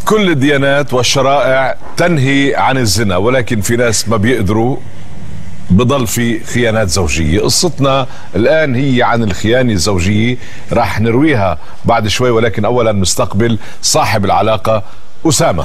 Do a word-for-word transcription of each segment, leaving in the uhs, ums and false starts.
كل الديانات والشرائع تنهي عن الزنا، ولكن في ناس ما بيقدروا، بضل في خيانات زوجية. قصتنا الآن هي عن الخيانة الزوجية، راح نرويها بعد شوي، ولكن أولا نستقبل صاحب العلاقة أسامة.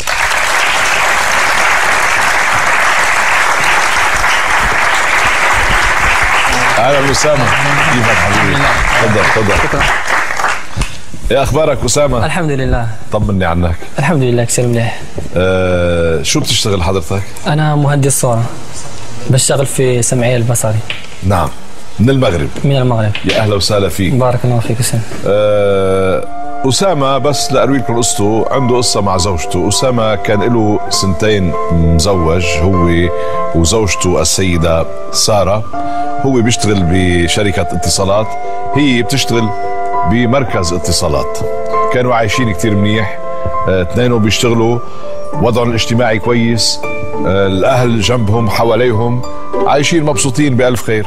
أهلا أسامة، كيفك حبيبي؟ تفضل تفضل. ايه اخبارك اسامه؟ الحمد لله. طمني عنك. الحمد لله كثير مليح. أه شو بتشتغل حضرتك؟ انا مهندس صوره، بشتغل في سمعيه البصري. نعم، من المغرب. من المغرب. يا اهلا وسهلا فيك. بارك الله فيك اسامه. أه اسامه بس لاروي لكم قصته، عنده قصه مع زوجته. اسامه كان له سنتين مزوج هو وزوجته السيده ساره. هو بيشتغل بشركه اتصالات، هي بتشتغل بمركز اتصالات. كانوا عايشين كتير منيح، اثنينهم اه بيشتغلوا، وضعهم الاجتماعي كويس، اه الاهل جنبهم حواليهم، عايشين مبسوطين بألف خير.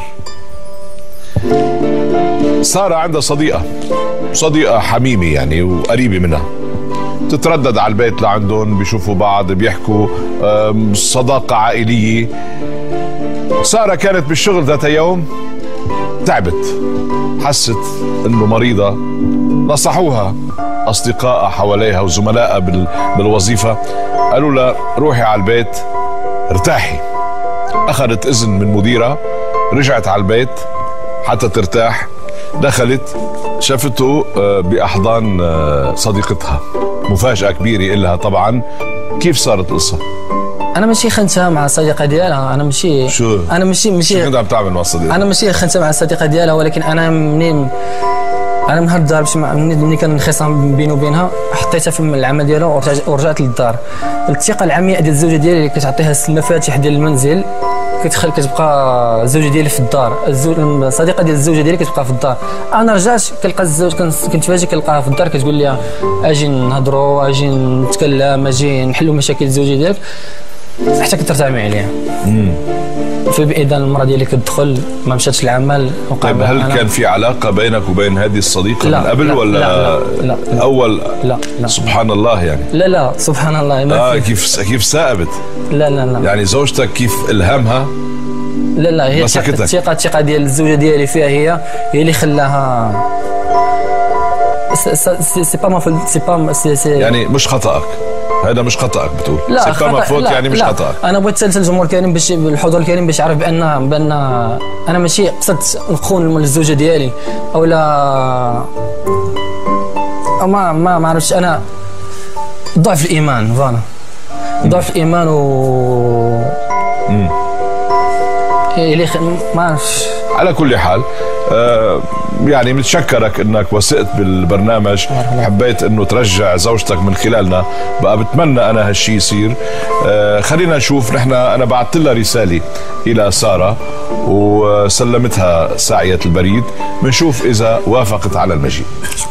سارة عندها صديقة صديقة حميمة يعني وقريبة منها، تتردد على البيت لعندهم، بيشوفوا بعض، بيحكوا، اه صداقة عائلية. سارة كانت بالشغل ذات يوم، تعبت، حست انه مريضة، نصحوها اصدقائها حواليها وزملائها بالوظيفة، قالوا لها روحي على البيت ارتاحي. اخذت اذن من مديرها، رجعت على البيت حتى ترتاح. دخلت شافته باحضان صديقتها، مفاجأة كبيرة إلها طبعا. كيف صارت القصة؟ انا ماشي خنتها مع الصديقه ديالها، انا ماشي شو انا ماشي ماشي شو كنت عم تعمل مع الصديقه؟ انا ماشي خنتها مع الصديقه ديالها، ولكن انا منين انا من هالدار باش منين كان انخصام بيني وبينها، حطيتها في العمل ديالها ورجعت للدار. الثقه العمياء ديال الزوجه ديالي اللي كتعطيها المفاتيح ديال المنزل، كتخل كتبقى الزوجه ديالي في الدار، الصديقه ديال الزوجه ديالي كتبقى في الدار. انا رجعت كنلقى الزوج، كنت فاجئ كنلقاها في الدار كتقول لي اجي نهضروا، اجي نتكلم، اجي نحلوا مشاكل الزوجه ديالك، حتى كنت ترتعمي عليها. امم في باذن المراه ديالي كتدخل، ما مشاتش العمل. طيب هل كان في علاقه بينك وبين هذه الصديقه لا من قبل لا ولا لا لا لا اول؟ لا لا سبحان الله يعني. لا لا سبحان الله ما اه كيف كيف ثاقبت؟ لا لا لا يعني زوجتك كيف الهمها؟ لا لا هي الثقه الثقه ديال الزوجه ديالي فيها، هي هي اللي خلاها. سي با ما سي با سي يعني مش خطأك، هذا مش خطأك بتقول؟ لا سي با ما فوت يعني مش خطأك. انا بغيت نسال الجمهور الكريم باش الحضور الكريم باش يعرف بان بان انا ماشي قصدت نخون الزوجه ديالي او لا، او ما ما ما عرفتش. انا ضعف الايمان، فوالا ضعف الايمان و امم اللي ما عرفتش. على كل حال آه يعني بنتشكرك انك وثقت بالبرنامج، حبيت انه ترجع زوجتك من خلالنا، بقى بتمنى انا هالشيء يصير. آه خلينا نشوف، نحن انا بعثت لها رساله الى ساره وسلمتها ساعيه البريد، بنشوف اذا وافقت على المجيء.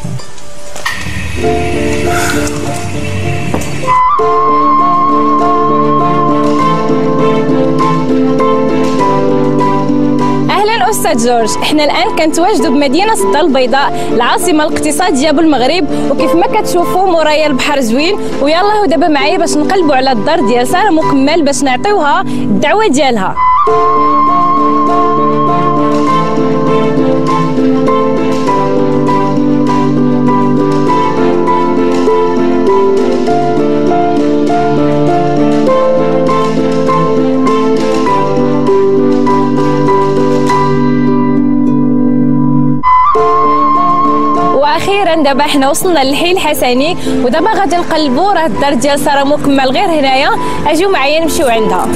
أستاذ جورج، احنا الآن كنتواجدوا بمدينة سدا البيضاء، العاصمة الاقتصادية بالمغرب، وكيف ما كتشوفوا مورايا البحر زوين. ويلا ودابا معايا باش نقلبوا على الدار ديال سارة مكمل باش نعطيوها الدعوة ديالها. واخيرا دابا حنا وصلنا للحي الحسني، ودابا غادي نقلبوا. راه الدار ديال ساره مكمل غير هنايا، اجيو معايا نمشيو عندها.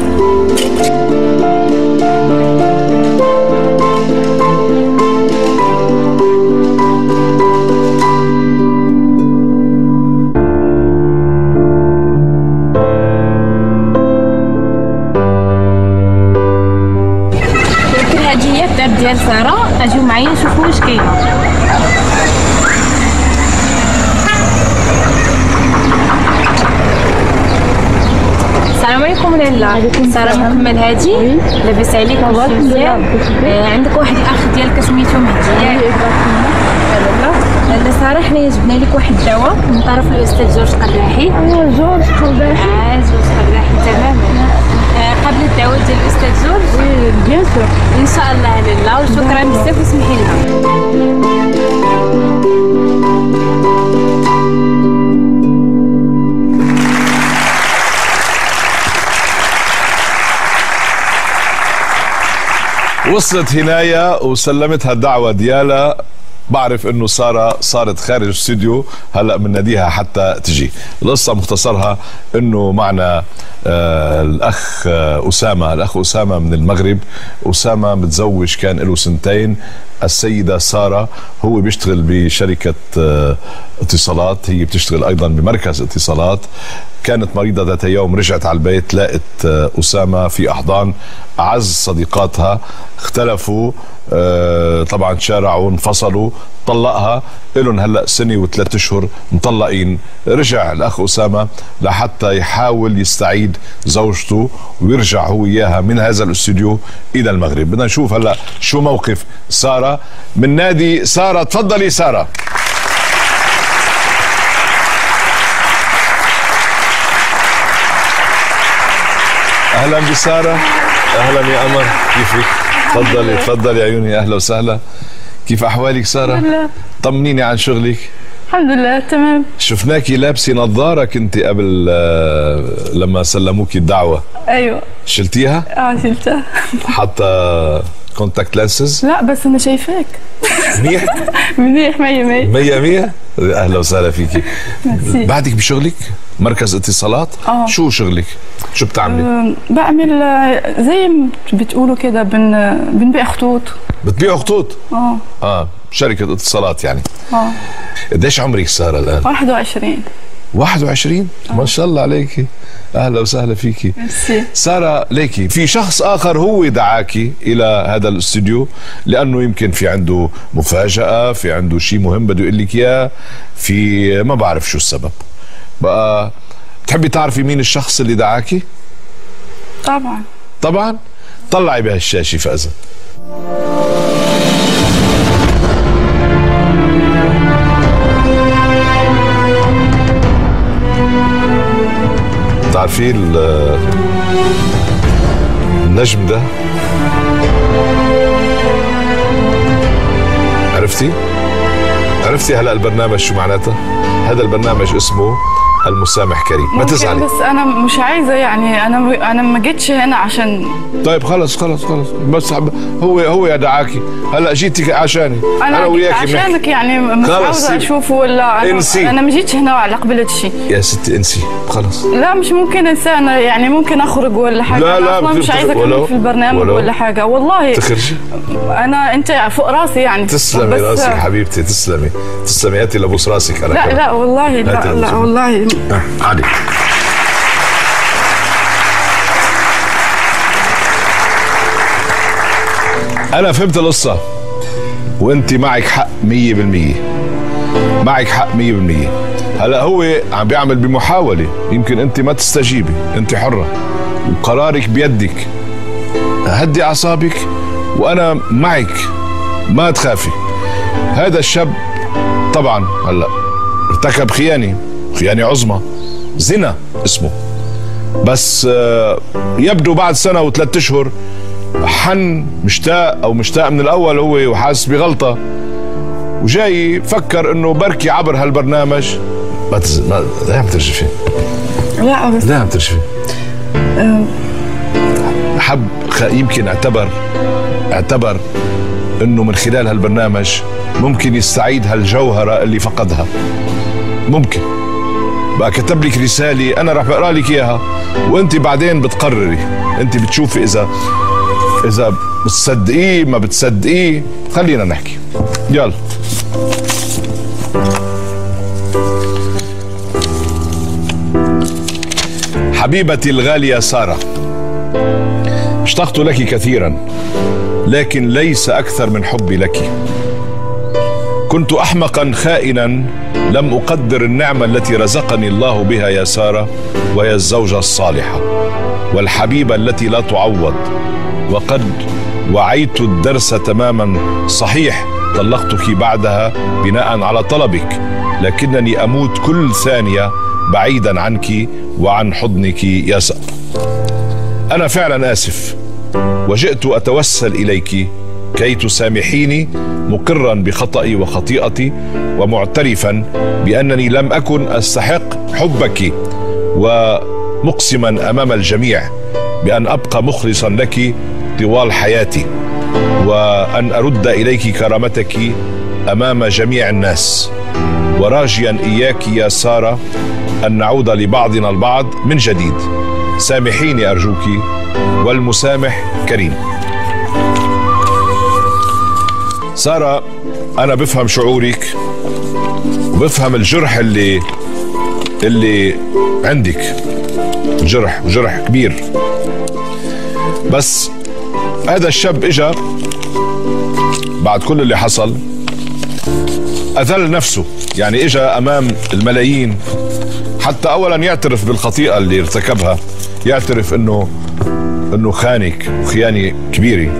يمكن هذه هي الدار ديال ساره، اجيو معايا نشوفوا واش كاينه. السلام عليكم لاله. ساره مكمل هادي، لاباس عليك؟ مزيان. عندك واحد الاخ ديالك سميتو مهدي، ياك؟ سارة حنايا جبنا لك واحد الدواء من طرف الاستاذ جورج قراحي. اه جورج قراحي. اه جورج قراحي تماما. آه قبل الدواء ديال الاستاذ جورج؟ وي بيان سور. ان شاء الله لاله، وشكرا بزاف وسمحي لنا. وصلت هنايا وسلمتها الدعوة ديالها. بعرف انه سارة صارت خارج الاستوديو هلا بنناديها حتى تجي. القصة مختصرها انه معنا آه الاخ آه اسامة الاخ اسامة من المغرب. اسامة متزوج كان له سنتين. السيدة سارة هو بيشتغل بشركة آه اتصالات، هي بتشتغل ايضا بمركز اتصالات. كانت مريضة ذات يوم، رجعت على البيت لقت آه اسامة في احضان اعز صديقاتها. اختلفوا آه طبعا، تشارعوا، انفصلوا، طلقها. إلهم هلا سنه وثلاث اشهر مطلقين. رجع الاخ اسامه لحتى يحاول يستعيد زوجته ويرجع هو اياها من هذا الاستوديو الى المغرب. بدنا نشوف هلا شو موقف ساره من نادي ساره. تفضلي ساره. اهلا بساره. اهلا يا قمر، كيفك؟ تفضلي تفضلي عيوني. اهلا وسهلا. كيف احوالك ساره؟ الحمد لله. طمنيني عن شغلك. الحمد لله تمام. شفناكي لابسه نظاره كنت قبل لما سلموكي الدعوه. ايوه شلتيها؟ اه شلتها. حاطه كونتاكت لانسز؟ لا بس انا شايفاك. منيح؟ منيح مية مية. مية مية؟ اهلا وسهلا فيكي. ميرسي. بعدك بشغلك؟ مركز اتصالات؟ اه. شو شغلك؟ شو بتعملي؟ أه بعمل زي ما بتقولوا كده بن بنبيع خطوط. بتبيعوا خطوط؟ اه اه شركة اتصالات يعني. اه. قديش عمرك سارة الآن؟ واحد وعشرين. واحد وعشرين؟ ما شاء الله عليكي. اهلا وسهلا فيكي. ميرسي. سارة ليكي في شخص اخر هو دعاكي الى هذا الاستوديو لانه يمكن في عنده مفاجأة، في عنده شيء مهم بده يقول لك اياه، في ما بعرف شو السبب. بقى بتحبي تعرفي مين الشخص اللي دعاكي؟ طبعا طبعا. طلعي بهالشاشة فازت. تعرفي النجم ده؟ عرفتي؟ عرفتي هلا البرنامج شو معناته؟ هذا البرنامج اسمه المسامح كريم. ما تزعلي. بس انا مش عايزه يعني، انا انا ما جيتش هنا عشان. طيب خلص خلص خلص بس هو هو يا دعاكي. هلا جيتي عشاني. انا, أنا وياكي عشانك يعني مش عاوزه اشوفه ولا انا. انسي. انا ما جيتش هنا على قبلت شيء. يا ستي انسي خلص. لا مش ممكن انسى، انا يعني ممكن اخرج ولا حاجه. لا لا أنا مش عايزه اكمل في البرنامج ولو. ولا حاجه والله. تخرجي. انا انت فوق راسي يعني. تسلمي راسك حبيبتي، تسلمي تسلمي. هاتي لبوس راسك. انا لا كمان. لا والله لا لا والله. عادي. أنا فهمت القصة وأنت معك حق مية بالمية. معك حق مية بالمية. هلا هو عم بيعمل بمحاولة، يمكن أنت ما تستجيبي، أنت حرة وقرارك بيدك. هدي أعصابك وأنا معك، ما تخافي. هذا الشاب طبعا هلا ارتكب خيانة، خيانة عظمى، زنا اسمه. بس يبدو بعد سنة وثلاث اشهر حن مشتاق او مشتاق من الاول هو وحاسس بغلطة، وجاي فكر انه بركي عبر هالبرنامج. ما تز... ما لا عم ترجفي. لا بس لا عم ترجفي. أه... حب خ... يمكن اعتبر اعتبر انه من خلال هالبرنامج ممكن يستعيد هالجوهرة اللي فقدها. ممكن بقى كتب لك رسالة أنا رح بقرأ لك إياها وأنت بعدين بتقرري. أنت بتشوفي إذا إذا بتصدقيه ما بتصدقيه. خلينا نحكي. يلا. حبيبتي الغالية سارة، اشتقت لك كثيرا لكن ليس أكثر من حبي لك. كنت أحمقا خائنا لم أقدر النعمة التي رزقني الله بها يا سارة، وهي الزوجة الصالحة والحبيبة التي لا تعوض. وقد وعيت الدرس تماما. صحيح طلقتك بعدها بناء على طلبك، لكنني أموت كل ثانية بعيدا عنك وعن حضنك يا سارة. أنا فعلا آسف، وجئت أتوسل إليك كي تسامحيني، مقرا بخطئي وخطيئتي، ومعترفا بأنني لم أكن أستحق حبك، ومقسما أمام الجميع بأن أبقى مخلصا لك طوال حياتي، وأن أرد إليك كرامتك أمام جميع الناس، وراجيا إياك يا سارة أن نعود لبعضنا البعض من جديد. سامحيني أرجوك، والمسامح كريم. سارة، أنا بفهم شعورك وبفهم الجرح اللي اللي عندك، جرح جرح كبير، بس هذا الشاب اجا بعد كل اللي حصل أذل نفسه، يعني اجا أمام الملايين حتى أولا يعترف بالخطيئة اللي ارتكبها، يعترف انه انه خانك وخيانة كبيرة،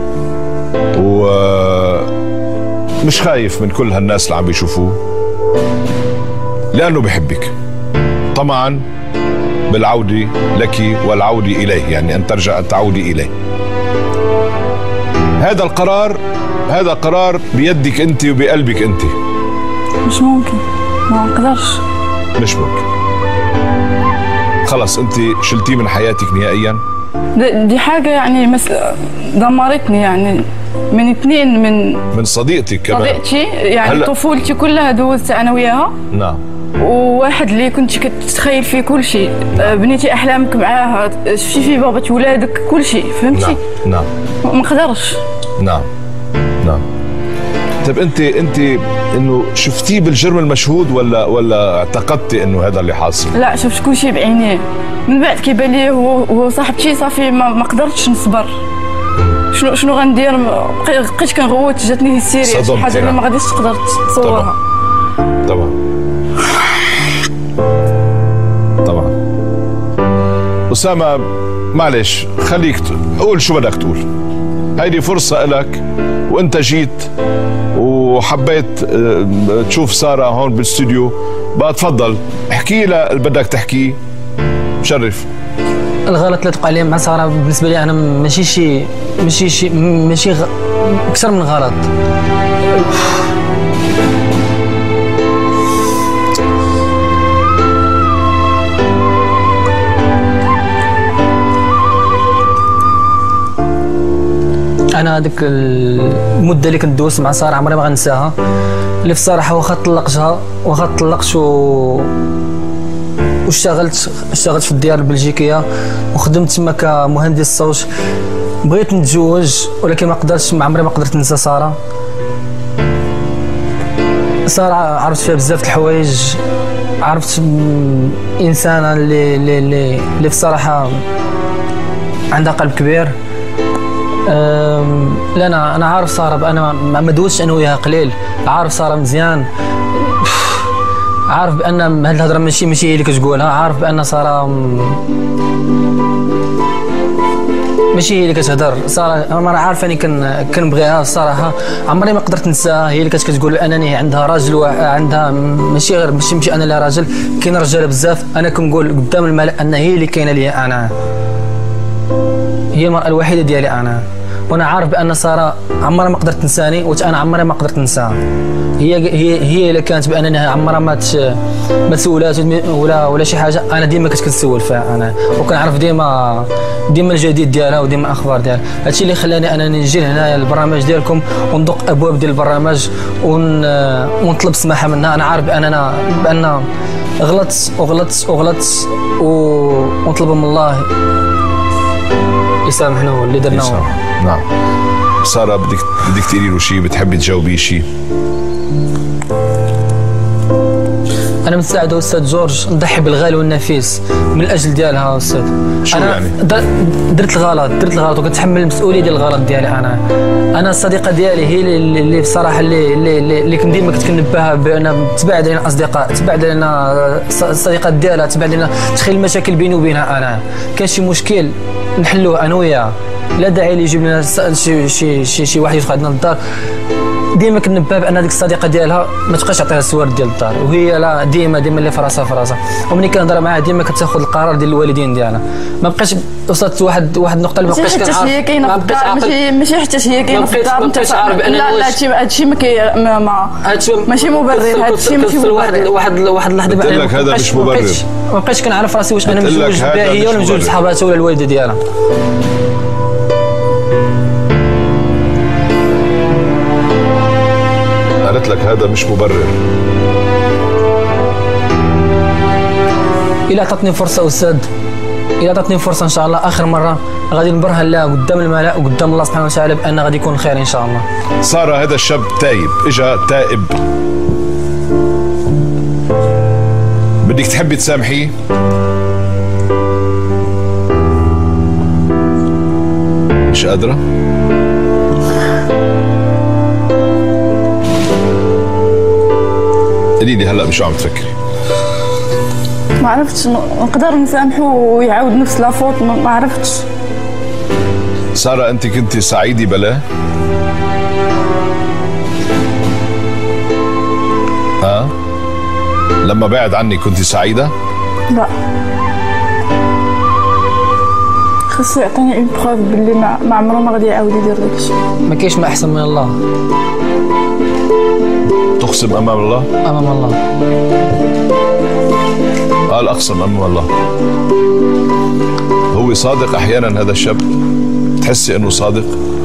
ومش خايف من كل هالناس اللي عم بيشوفوه لأنه بحبك طمعا بالعودة لك والعودة إليه، يعني أن ترجع أن تعودي إليه. هذا القرار هذا قرار بيدك أنت وبقلبك أنت. مش ممكن، ما أقدرش. مش ممكن، خلص أنت شلتيه من حياتك نهائيا. دي حاجة يعني مس... دمرتني، يعني من اثنين، من من صديقتك كمان، صديقتي يعني هل... طفولتي كلها دوزت أنا وياها. نعم. وواحد اللي كنت كتتخيل فيه كل شيء، بنيتي أحلامك معاه، شفتي في بابا ولادك كل شيء، فهمتي؟ نعم نعم. ما نقدرش. نعم نعم. طيب انت انت انه شفتيه بالجرم المشهود ولا ولا اعتقدتي انه هذا اللي حاصل؟ لا، شفت كل شيء بعينيه، من بعد كيبان لي هو صاحبتي صافي ما, ما قدرتش نصبر. شنو شنو غندير؟ بقيت كنغوت، جاتني هيستيريا، شي حاجه اللي ما غاديش تقدر تصورها. طبعا طبعا طبعا. أسامة معلش، خليك قول شو بدك تقول، هيدي فرصة إلك، وانت جيت وحبيت تشوف سارة هون بالاستوديو، بقى تفضل احكي لها اللي بدك تحكيه، مشرف. الغلط اللي تقع عليه مع سارة بالنسبة لي أنا ماشي شي ماشي شي ماشي غ... أكثر من غلط. انا هذيك المده اللي كنت دوزت مع ساره عمري ما غنساها، اللي في الصراحه واخا طلقتها واخا طلقت و واشتغلت اشتغلت في الديار البلجيكيه وخدمت تما كمهندس صوت. بغيت نتزوج ولكن ما قدرتش، ما عمري ما قدرت ننسى ساره. ساره عرفت فيها بزاف د الحوايج، عرفت انسانه اللي اللي اللي, اللي في الصراحه عندها قلب كبير. لا انا انا عارف ساره، انا ما دوزتش انا وياها قليل، عارف ساره مزيان، عارف بان هاد الهضره ماشي ماشي هي اللي كتقولها، عارف بان ساره ماشي هي اللي كتهضر. ساره انا عارف اني كن كنبغيها الصراحه، عمري ما قدرت ننساها. هي اللي كانت كتقول انني عندها راجل، عندها ماشي غير ماشي ماشي انا اللي راجل، كاين رجاله بزاف، انا كنقول قدام الملأ ان هي اللي كاينه ليا انا، هي المرأة الوحيدة ديالي أنا. وأنا عارف بأن سارة عمرها ما قدرت تنساني، وأنا عمري ما قدرت ننساها. هي هي هي اللي كانت بأنها عمرها ما ما تسولات ولا ولا شي حاجة، أنا ديما كنت كنسول فيها أنا، وكنعرف ديما ديما الجديد ديالها وديما الأخبار ديالها. هادشي اللي خلاني أنا نجي لهنا البرنامج ديالكم وندق أبواب ديال البرنامج ون ونطلب سماحة منها. أنا عارف بأننا بأن غلطت وغلطت وغلطت ونطلب من الله يسامحنا واللي درناه. نعم. سارة بدك بدك تقولي له شيء، بتحبي تجاوبيه شيء؟ أنا مستعد أستاذ جورج نضحي بالغالي والنفيس من الأجل ديالها أستاذ. شو أنا يعني؟ درت الغلط درت الغلط وكنتحمل المسؤولية ديال الغلط ديالي. أنا أنا الصديقة ديالي هي اللي اللي بصراحة اللي اللي اللي كنت ديما كنت كنبهها بأن تبعد علينا أصدقاء، تبعد علينا الصديقات ديالها، تبعد علينا، تخيل المشاكل بيني وبينها. أنا كان شي مشكل نحلوه أنا وياها، لا داعي اللي يجيب لنا شي شي شي, شي واحد يدخل عندنا للدار ديما كنبه بان هذيك الصديقه ديالها ما تبقاش تعطيها السوارد ديال الدار، وهي لا ديما ديما اللي في راسها في راسها، وملي كنهضر معاها ديما كتاخذ القرار ديال الوالدين ديالها. ما بقاش وصلت واحد واحد النقطه اللي ما بقاش كنعرف هي كاينه في الدار، ماشي ماشي حتى هي كاينه في الدار. ما بقيتش عارف بان لا لا هادشي هادشي ما كي ما ماشي مبرر، هادشي ماشي مبرر. واحد واحد واحد اللحظه قلت لك هذا مش مبرر، ما بقيتش كنعرف راسي واش انا متزوج بها هي ولا متزوج بصحاباتها ولا الوالده ديالها. قالت لك هذا مش مبرر. إلا عطاتني فرصة أستاذ، إلا عطاتني فرصة إن شاء الله آخر مرة غادي نبرهن لها قدام الملأ وقدام الله سبحانه وتعالى بأن غادي يكون خير إن شاء الله. سارة هذا الشاب تايب، إجا تائب، بدك تحبي تسامحيه؟ مش قادرة؟ قولي لي هلا بشو عم تفكري؟ ما عرفتش نقدر نسامحه ويعاود نفس لافوت، ما عرفتش. سارة أنت كنتي سعيدة بلا؟ ها؟ لما بعد عني كنتي سعيدة؟ لا، خصو يعطيني اون بروف باللي ما, ما عمره ما غادي يعاود يدير داكشي. ما كاينش ما أحسن من الله. تقسم أمام الله؟ أمام الله. قال أقسم أمام الله. هو صادق أحيانا هذا الشاب؟ تحسي إنه صادق؟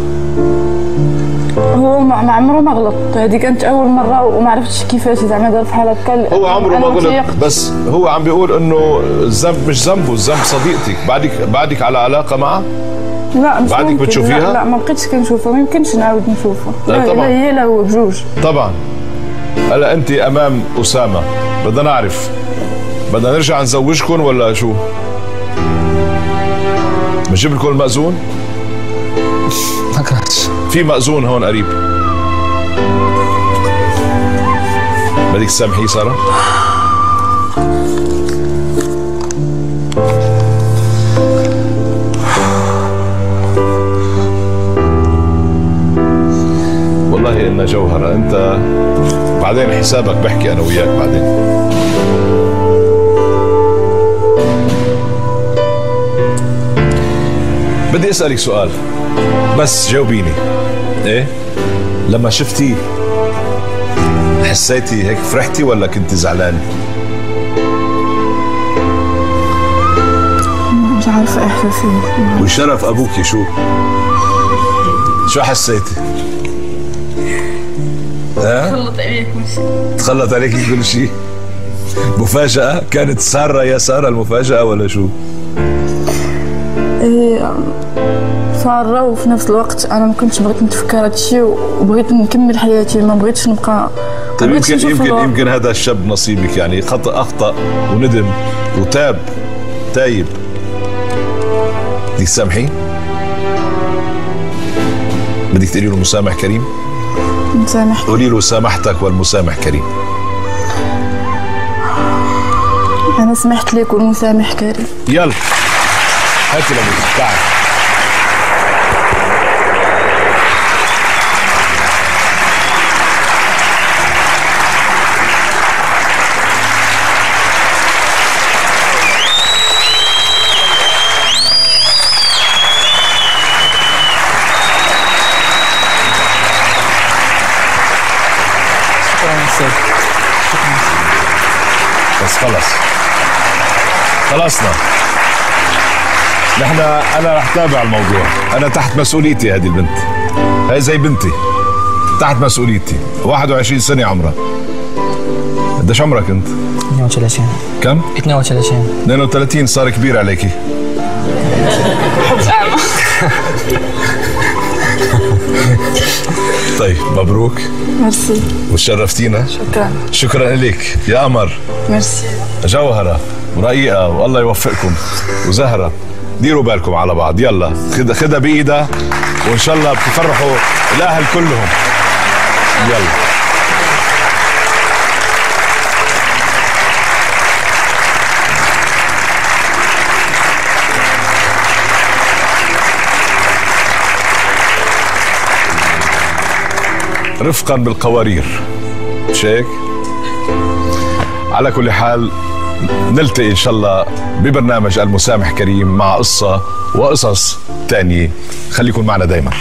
هو ما عمره ما غلط، هذه كانت أول مرة وما عرفتش كيفاش زعما دار بحال هكا. هو عمره ما غلط، بس هو عم بيقول إنه الذنب مش ذنبه، الذنب صديقتك. بعدك بعدك على علاقة معه؟ لا مش بعدك بتشوفيها؟ لا, لا ما بقيتش كنشوفها، ما يمكنش نعاود نشوفها. لا طبعا. لا هي لا هو بجوج. طبعا. هلا أنت أمام أسامة، بدنا نعرف بدنا نرجع نزوجكم ولا شو؟ بجيب لكم المأذون؟ ما كرهتش. في مأذون هون قريب. بدك تسامحيه سارة؟ والله إنها جوهرة، أنت بعدين حسابك بحكي أنا وياك بعدين. بدي أسألك سؤال بس جاوبيني. إيه؟ لما شفتي حسيتي هيك فرحتي ولا كنتي زعلانة؟ مش عارفة إحساسي. وشرف أبوكي شو؟ شو حسيتي؟ ها؟ تخلط عليك كل شيء. تخلط عليك كل شيء؟ مفاجأة؟ كانت سارة يا سارة المفاجأة ولا شو؟ إيه سارة، وفي نفس الوقت أنا ما كنتش بغيت نتفكر هذا الشيء وبغيت نكمل حياتي، ما بغيتش نبقى. طيب يمكن يمكن يمكن هذا الشاب نصيبك، يعني خطأ أخطأ وندم وتاب تايب. بدك تسامحيه؟ بدك تقولي له مسامح كريم؟ مسامح. قولي له سامحتك والمسامح كريم. أنا سمحت لك والمسامح كريم. يلا هاتي لابوك تعال. بس خلص خلصنا نحن. انا رح تابع الموضوع، انا تحت مسؤوليتي. هذه البنت هي زي بنتي، تحت مسؤوليتي. واحد وعشرين سنة عمرها. قديش عمرك انت؟ اثنين وثلاثين. كم؟ اثنين وثلاثين. اثنين وثلاثين صار كبير عليكي. حب أعمى. طيب مبروك. ميرسي. وشرفتينا. شكرا. شكرا لك يا قمر. ميرسي. جوهرة ورقيقة والله يوفقكم. وزهرة ديروا بالكم على بعض. يلا خدها خدها بإيدها وإن شاء الله بتفرحوا الأهل كلهم. يلا رفقا بالقوارير، مش هيك؟ على كل حال نلتقي إن شاء الله ببرنامج المسامح كريم مع قصة وقصص تانية. خليكم معنا دايما.